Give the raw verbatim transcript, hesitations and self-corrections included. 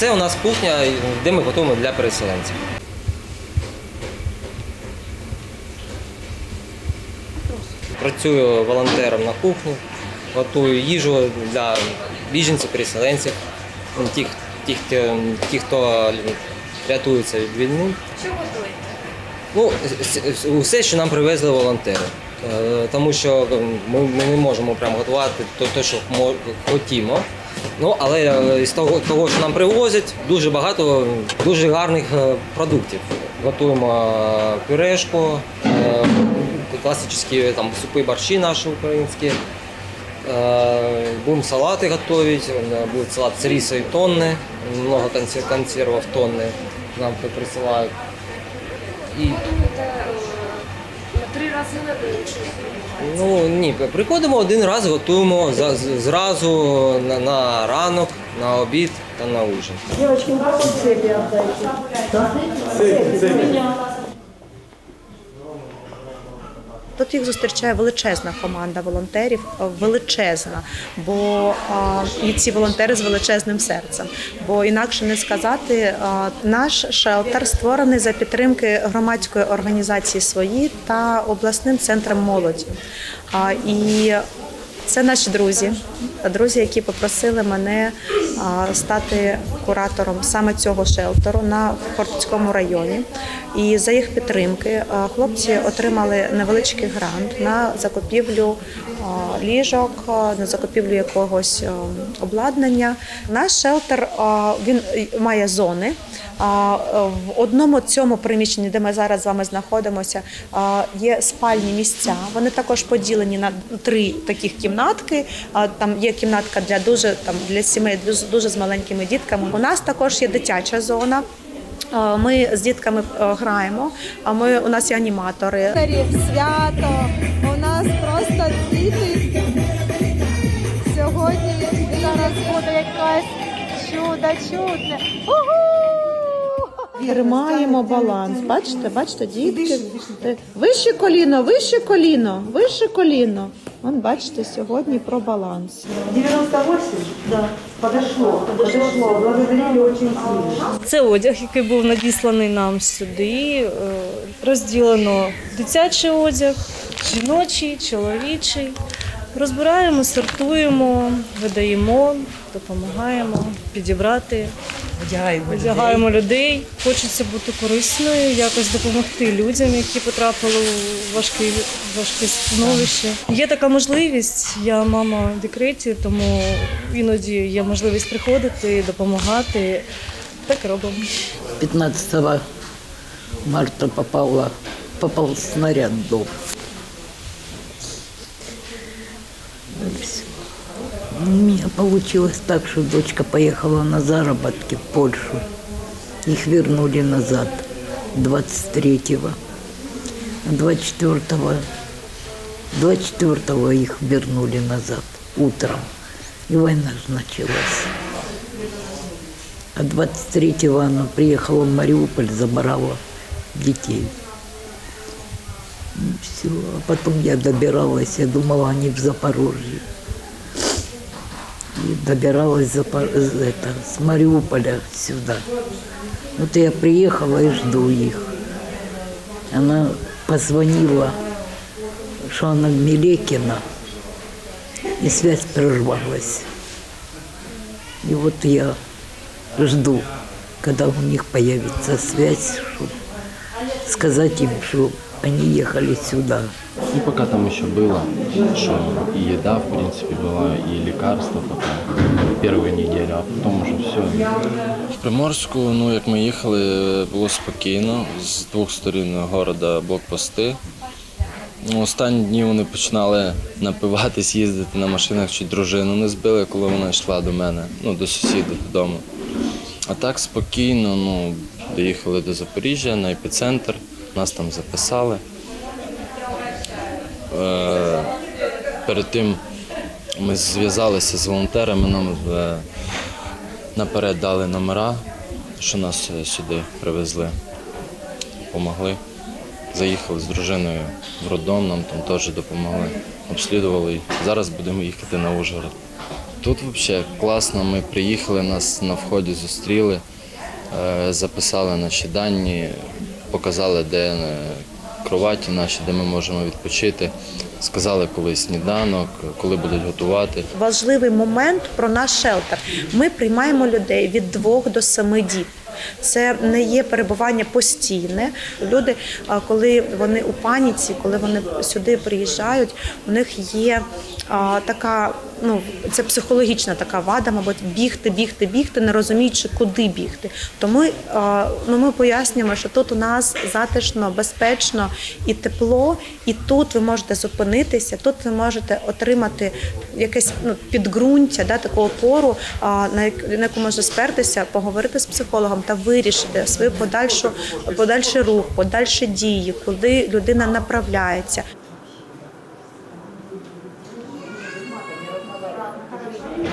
Це у нас кухня, де ми готуємо для переселенців. Працюю волонтером на кухні, готую їжу для біженців, переселенців, тих, тих, тих, хто рятується від війни. Що готуєте? Ну, все, що нам привезли волонтери. Тому що ми, ми не можемо прямо готувати те, що хотімо. Ну, але з того, того, що нам привозять, дуже багато дуже гарних продуктів. Готуємо пюрешку, класичні там, супи, борщі наші українські. Будемо салати готувати, буде салат з рису і тонни, много консервів тонни нам присилають. І... Три рази на день? Ну, ні, приходимо один раз, готуємо зразу на, на ранок, на обід та на ужин. Девочки, как цепи отдайте? Цепи, цепи. Тут їх зустрічає величезна команда волонтерів, величезна, бо а, і ці волонтери з величезним серцем. Бо інакше не сказати, а, наш шелтер створений за підтримки громадської організації «Свої» та обласним центром молоді. А, і це наші друзі, друзі, які попросили мене стати куратором саме цього шелтеру на Хортицькому районі. І за їх підтримки хлопці отримали невеличкий грант на закупівлю ліжок, на закупівлю якогось обладнання. Наш шелтер, він має зони. В одному цьому приміщенні, де ми зараз з вами знаходимося, є спальні місця. Вони також поділені на три таких кімнатки. Там є кімнатка для дуже там для сімей дуже з маленькими дітками. У нас також є дитяча зона. Ми з дітками граємо, а ми у нас є аніматори. Свято у нас просто діти. Сьогодні зараз буде якась чудо чудне. Тримаємо баланс. Бачите, бачите, дітки. Вище коліно, вище коліно, вище коліно. Вон, бачите, сьогодні про баланс. девяносто восемь? Да. Подошло, подошло. Благодарили очень сильно. Це одяг, який був надісланий нам сюди. Розділено дитячий одяг, жіночий, чоловічий. Розбираємо, сортуємо, видаємо, допомагаємо підібрати. Одягаємо людей. Хочеться бути корисною, якось допомогти людям, які потрапили у важке, важке становище. Є така можливість, я мама в декреті, тому іноді є можливість приходити, допомагати. Так і робимо. пятнадцатого марта попала, попал снаряд в дом. У меня получилось так, что дочка поехала на заработки в Польшу. Их вернули назад двадцать третьего. двадцать четвёртого, двадцать четвёртого их вернули назад утром. И война же началась. А двадцать третьего она приехала в Мариуполь, забрала детей. И все. А потом я добиралась, я думала, они в Запорожье. И добиралась это, с Мариуполя сюда. Вот я приехала и жду их. Она позвонила, что она в Милекино, и связь прервалась. И вот я жду, когда у них появится связь, чтобы сказать им, что они ехали сюда. И пока там еще было, что и еда, в принципе, была, и лекарства пока, первую неделю, а потом уже все. В Приморську, ну, як ми їхали, було спокійно, з двох сторін міста блокпости. Ну, останні дні вони починали напиватись, їздити на машинах, чуть дружину не збили, коли вона йшла до мене, ну, до сусідів додому. А так спокійно, ну, доїхали до Запоріжжя, на епіцентр, нас там записали. Е, перед тим ми зв'язалися з волонтерами, нам е, наперед дали номера, що нас сюди привезли, допомогли. Заїхали з дружиною в роддом, нам там теж допомогли, обслідували. Зараз будемо їхати на Ужгород. Тут взагалі класно. Ми приїхали, нас на вході зустріли, е, записали наші дані, показали, де е, кроваті наші, де ми можемо відпочити. Сказали, коли сніданок, коли будуть готувати. Важливий момент про наш шелтер. Ми приймаємо людей від двох до семи діб. Це не є перебування постійне. Люди, коли вони у паніці, коли вони сюди приїжджають, у них є а, така, ну, це психологічна така вада, мабуть, бігти, бігти, бігти, не розуміючи, куди бігти. Тому а, ну, ми пояснюємо, що тут у нас затишно, безпечно і тепло, і тут ви можете зупинитися, тут ви можете отримати якесь, ну, підґрунтя, да, таку опору, а, на яку можна спертися, поговорити з психологом та вирішити свою подальшу, подальший рух, подальші дії, куди людина направляється.